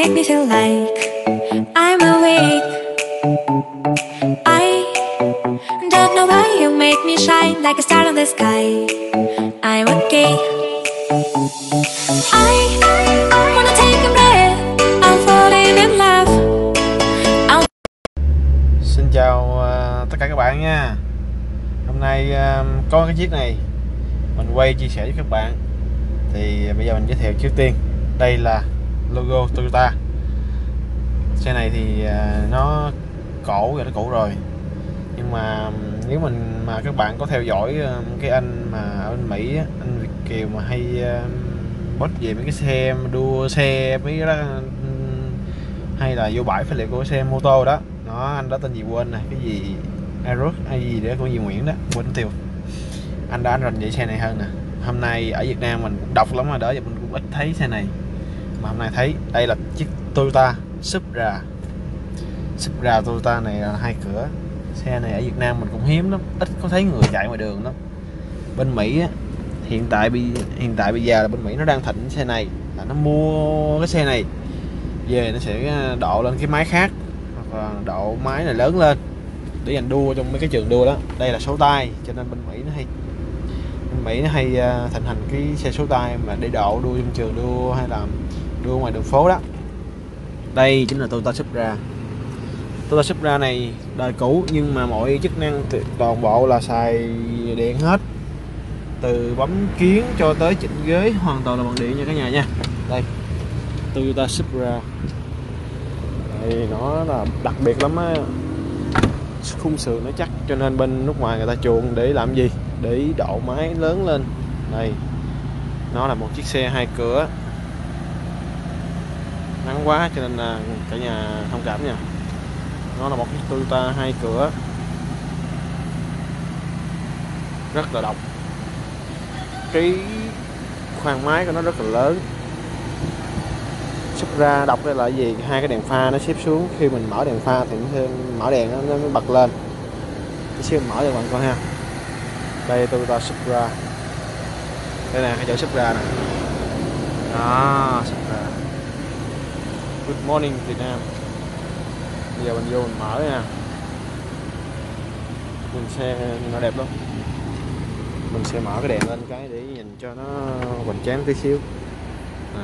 make me feel like I'm awake. I don't know why you make me shine like a star in the sky. I'm okay. I wanna take a breath. I'm falling in love. Xin chào tất cả các bạn nha. Hôm nay có cái chiếc này mình quay chia sẻ với các bạn. Thì bây giờ mình giới thiệu trước tiên. Đây là logo Toyota. Xe này thì nó cổ rồi, nó cũ rồi. Nhưng mà nếu mà các bạn có theo dõi cái anh mà ở bên Mỹ á, anh Việt Kiều mà hay post về mấy cái xe đua xe mấy cái đó, hay là vô bãi phế liệu của xe mô tô đó. Anh đó tên gì quên này, cái gì Eros hay gì đó của gì Nguyễn đó, quên tiêu. Anh đã rành về xe này hơn nè. Hôm nay ở Việt Nam mình cũng độc lắm rồi đó, giờ mình cũng ít thấy xe này. Mà hôm nay thấy đây là chiếc Toyota Supra. Supra Toyota này là 2 cửa. Xe này ở Việt Nam mình cũng hiếm lắm, ít có thấy người chạy ngoài đường lắm. Bên Mỹ á, hiện tại bây giờ là bên Mỹ nó đang thịnh xe này, là nó mua cái xe này về nó sẽ độ lên cái máy khác, hoặc là độ máy này lớn lên để dành đua trong mấy cái trường đua đó. Đây là số tay, cho nên bên Mỹ nó hay thịnh hành cái xe số tay mà để độ đua trong trường đua hay là đua ngoài đường phố đó. Đây chính là Toyota Supra. Toyota Supra này đời cũ nhưng mà mọi chức năng toàn bộ là xài điện hết, từ bấm kiến cho tới chỉnh ghế hoàn toàn là bằng điện nha cả nhà nha. Đây Toyota Supra đây, nó là đặc biệt lắm á, khung sườn nó chắc, cho nên bên nước ngoài người ta chuộng để làm gì, để độ máy lớn lên. Đây nó là một chiếc xe 2 cửa, nắng quá cho nên là cả nhà thông cảm nha. Nó là một chiếc Toyota 2 cửa rất là độc, cái khoang máy của nó rất là lớn. Supra đọc đây là gì, 2 cái đèn pha nó xếp xuống, khi mình mở đèn pha thì nó mở đèn nó bật lên. Cái xíu mở cho bạn coi ha. Đây Toyota Supra, đây nè cái chữ Supra nè đó, Supra. Good morning Việt Nam. Bây giờ mình vô mình mở nha. Mình xe nó đẹp lắm, mình sẽ mở cái đèn lên cái để nhìn cho nó hoành tráng tí xíu à.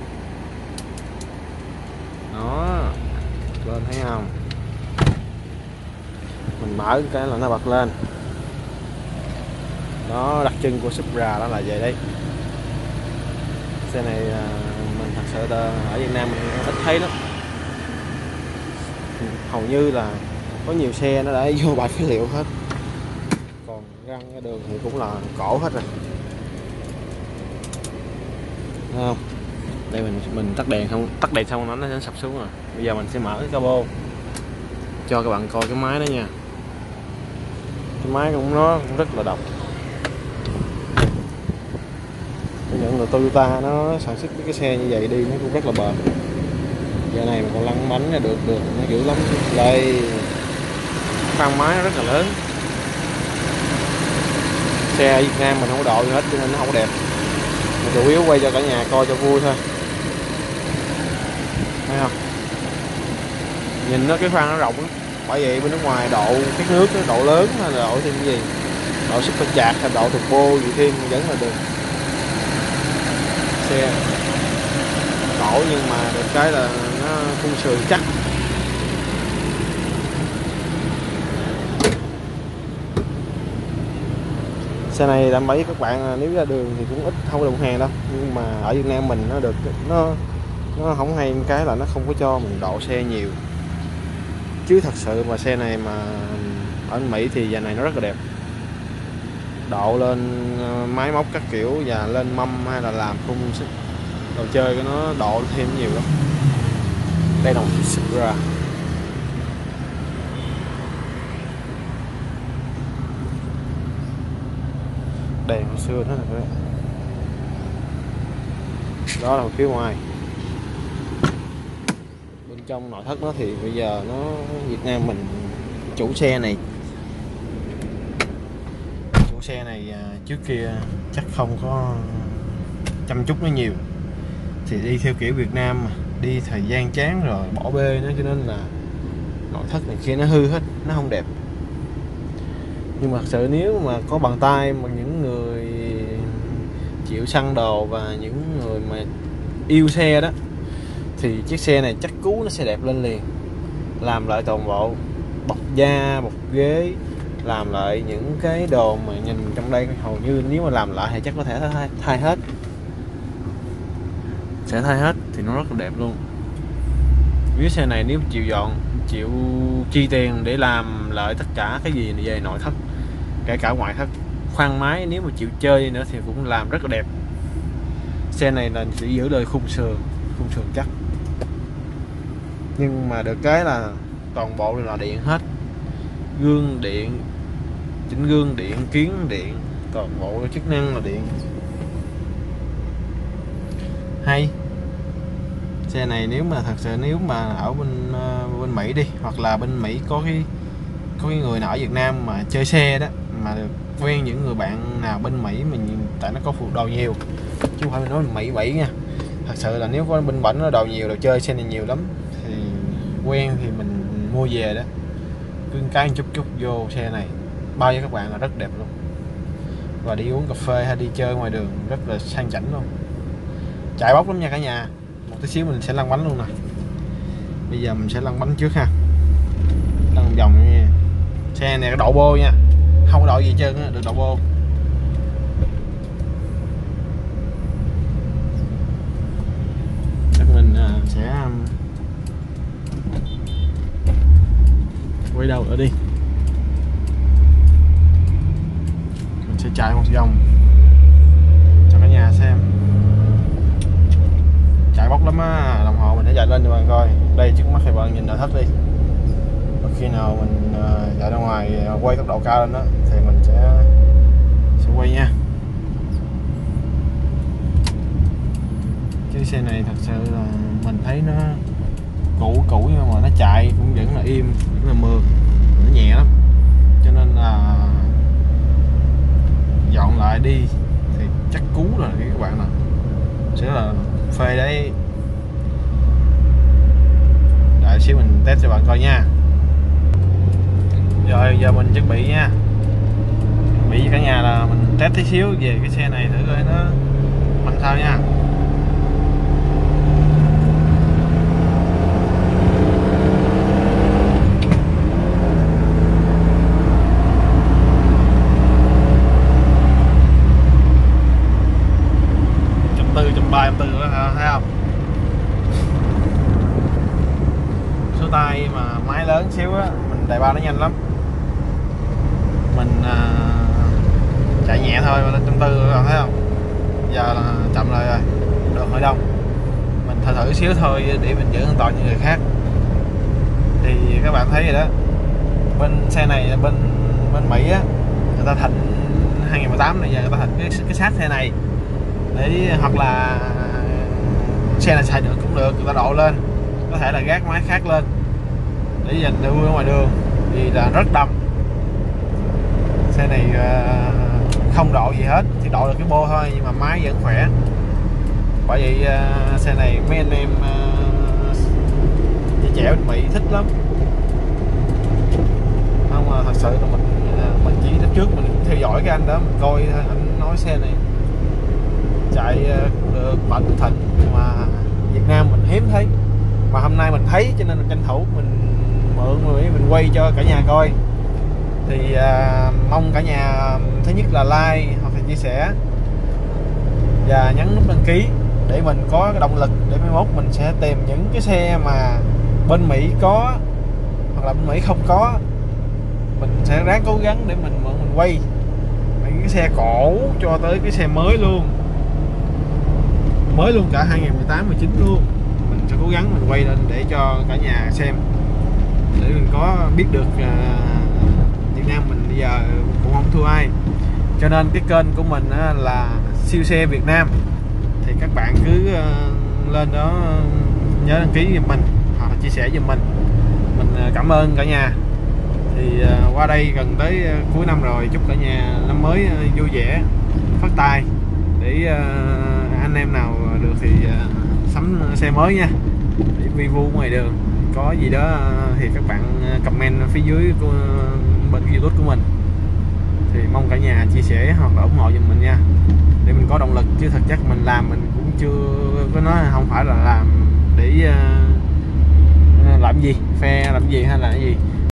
Đó lên thấy không, mình mở cái là nó bật lên đó. Đặc trưng của Supra đó là vậy đấy. Xe này mình thật sự là ở Việt Nam mình ít thấy lắm, hầu như là có nhiều xe nó đã vô bãi phế liệu hết, còn răng cái đường thì cũng là cổ hết rồi. Thấy không? Đây mình tắt đèn xong nó sẽ sập xuống rồi. Bây giờ mình sẽ mở cái cabo cho các bạn coi cái máy đó nha. Cái máy nó cũng rất là độc. Những người Toyota nó sản xuất cái xe như vậy đi nó cũng rất là bền. Giờ này mà còn lăn bánh là được nó dữ lắm. Đây khoang máy nó rất là lớn. Xe ở Việt Nam mình không có độ gì hết cho nên nó không có đẹp, mình chủ yếu quay cho cả nhà coi cho vui thôi. Thấy không, nhìn nó cái khoang nó rộng lắm. Bởi vậy bên nước ngoài độ cái nước nó độ lớn hay là độ thêm cái gì, độ super chạc hay độ turbo gì thêm vẫn là được. Xe cổ nhưng mà được cái là nó khung sườn chắc. Xe này đảm bảo với các bạn nếu ra đường thì cũng ít không có đụng hàng đâu, nhưng mà ở Việt Nam mình nó được, nó không hay cái là nó không có cho mình độ xe nhiều. Chứ thật sự mà xe này mà ở Mỹ thì giờ này nó rất là đẹp, độ lên máy móc các kiểu và lên mâm hay là làm khung đồ chơi của nó độ thêm nhiều lắm. Đây là một chiếc Supra. Đèn hồi xưa nó là đó là phía ngoài. Bên trong nội thất nó thì bây giờ nó Việt Nam mình chủ xe này trước kia chắc không có chăm chút nó nhiều, thì đi theo kiểu Việt Nam mà đi thời gian chán rồi bỏ bê nó, cho nên là nội thất này kia nó hư hết, nó không đẹp. Nhưng mà thật sự nếu mà có bàn tay mà những người chịu săn đồ và những người mà yêu xe đó thì chiếc xe này chắc cú nó sẽ đẹp lên liền. Làm lại toàn bộ bọc da, bọc ghế, làm lại những cái đồ mà nhìn trong đây hầu như nếu mà làm lại thì chắc có thể thay hết, sẽ thay hết thì nó rất là đẹp luôn. Chiếc xe này nếu chịu dọn, chịu chi tiền để làm lại tất cả cái gì về nội thất, kể cả ngoại thất, khoang máy, nếu mà chịu chơi nữa thì cũng làm rất là đẹp. Xe này là chỉ giữ lời khung sườn chắc, nhưng mà được cái là toàn bộ là điện hết, gương điện, chỉnh gương điện, kiến điện, toàn bộ chức năng là điện. Hay xe này nếu mà thật sự nếu mà ở bên Mỹ đi, hoặc là bên Mỹ có cái người nào ở Việt Nam mà chơi xe đó, mà được quen những người bạn nào bên Mỹ mình, tại nó có phụ đồ nhiều chứ không phải mình nói Mỹ nha. Thật sự là nếu có bên bển nó đồ nhiều, đồ chơi xe này nhiều lắm thì quen thì mình mua về đó, cứ cái chút vô xe này bao nhiêu các bạn là rất đẹp luôn. Và đi uống cà phê hay đi chơi ngoài đường rất là sang chảnh luôn, chạy bốc lắm nha cả nhà. Một tí xíu mình sẽ lăn bánh luôn nè. Bây giờ mình sẽ lăn bánh trước ha, lăn vòng nha. Xe này có đậu bô nha, không có đậu gì hết trơn á, được đậu bô. Chắc mình sẽ quay đầu nữa đi, mình sẽ chạy một vòng cho cả nhà xem. Chạy bốc lắm á, đồng hồ mình sẽ chạy lên cho bạn coi. Đây trước mắt thì bạn nhìn nội thất đi. Và khi nào mình chạy ra ngoài quay tốc độ cao lên đó thì mình sẽ quay nha. Cái xe này thật sự là mình thấy nó cũ nhưng mà nó chạy cũng vẫn là im, vẫn là mượt, nó nhẹ lắm, cho nên là dọn lại đi thì chắc cú rồi các bạn, là sẽ là phê đấy. Đợi xíu mình test cho bạn coi nha. Rồi giờ mình chuẩn bị nha, chuẩn bị với cả nhà là mình test tí xíu về cái xe này thử coi nó mạnh sao nha. Thấy không? Số tay mà máy lớn xíu á, mình đài ba nó nhanh lắm. Mình chạy nhẹ thôi mà lên 140 rồi, thấy không? Giờ là chậm lại rồi, được hơi đông. Mình thử xíu thôi để mình giữ an toàn như người khác. Thì các bạn thấy rồi đó, bên xe này bên Mỹ á, người ta thành 2018 này giờ người ta thành cái xác xe này để, hoặc là xe này xài được cũng được, người ta độ lên, có thể là gác máy khác lên để dành đưa ở ngoài đường thì là rất đông. Xe này không độ gì hết, chỉ độ được cái bô thôi nhưng mà máy vẫn khỏe. Bởi vậy xe này mấy anh em trẻ trẻ bên Mỹ thích lắm. Không mà thật sự là mình chỉ lúc trước mình theo dõi cái anh đó, mình coi anh nói xe này chạy cũng được, mạnh thịnh, mà Việt Nam mình hiếm thấy, mà hôm nay mình thấy cho nên mình tranh thủ mình mượn mình quay cho cả nhà coi. Thì mong cả nhà thứ nhất là like hoặc là chia sẻ và nhấn nút đăng ký để mình có cái động lực để mai mốt mình sẽ tìm những cái xe mà bên Mỹ có hoặc là bên Mỹ không có, mình sẽ ráng cố gắng để mình quay mấy cái xe cổ cho tới cái xe mới luôn cả 2018 19 luôn. Mình sẽ cố gắng mình quay lên để cho cả nhà xem, để mình có biết được Việt Nam mình bây giờ cũng không thua ai. Cho nên cái kênh của mình là siêu xe Việt Nam, thì các bạn cứ lên đó nhớ đăng ký giùm mình hoặc là chia sẻ giùm mình. Mình cảm ơn cả nhà. Thì qua đây gần tới cuối năm rồi, chúc cả nhà năm mới vui vẻ, phát tài để anh em nào được thì sắm xe mới nha. review ngoài đường. Có gì đó thì các bạn comment phía dưới của bên YouTube của mình, thì mong cả nhà chia sẻ hoặc là ủng hộ giùm mình nha, để mình có động lực. Chứ thật chất mình làm mình cũng chưa có nói, không phải là làm để làm gì phe làm gì hay là cái gì,